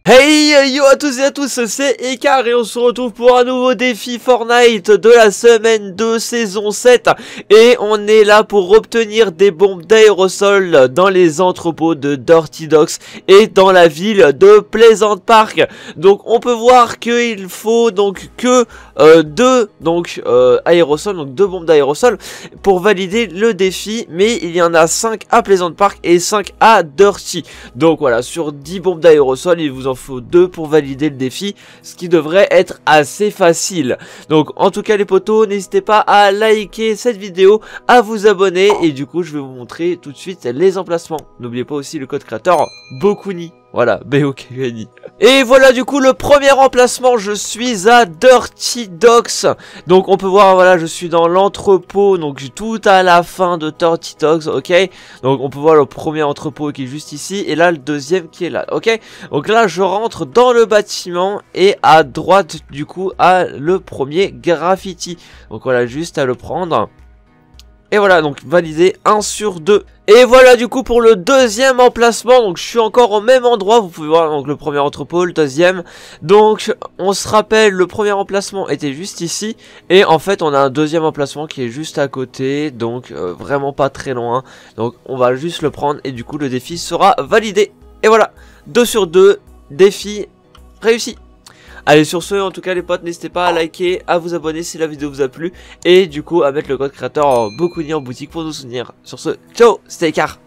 Hey yo à tous et à tous, c'est Ekar et on se retrouve pour un nouveau défi Fortnite de la semaine 2 saison 7. Et on est là pour obtenir des bombes d'aérosol dans les entrepôts de Dirty Docks et dans la ville de Pleasant Park. Donc on peut voir qu'il faut donc que deux aérosols, donc 2 bombes d'aérosol pour valider le défi. Mais il y en a 5 à Pleasant Park et 5 à Dirty. Donc voilà, sur 10 bombes d'aérosol, il vous en faut 2 pour valider le défi, ce qui devrait être assez facile. Donc en tout cas les potos, n'hésitez pas à liker cette vidéo, à vous abonner, et du coup je vais vous montrer tout de suite les emplacements. N'oubliez pas aussi le code créateur Bokuni. Voilà, B-O-K-U-N-I. Et voilà du coup le premier emplacement, je suis à Dirty Docks. Donc on peut voir, voilà, je suis dans l'entrepôt, donc tout à la fin de Dirty Docks, ok. Donc on peut voir le premier entrepôt qui est juste ici, et là le deuxième qui est là, ok. Donc là je rentre dans le bâtiment, et à droite du coup à le premier graffiti. Donc voilà, juste à le prendre. Et voilà, donc validé 1 sur 2. Et voilà du coup pour le deuxième emplacement. Donc je suis encore au même endroit. Vous pouvez voir donc le premier entrepôt, le deuxième. Donc on se rappelle, le premier emplacement était juste ici. Et en fait on a un deuxième emplacement qui est juste à côté. Donc vraiment pas très loin. Donc on va juste le prendre et du coup le défi sera validé. Et voilà, 2 sur 2, défi réussi. Allez, sur ce, en tout cas les potes, n'hésitez pas à liker, à vous abonner si la vidéo vous a plu, et du coup à mettre le code créateur Bokuni en boutique pour nous soutenir. Sur ce, ciao, c'était Ekar.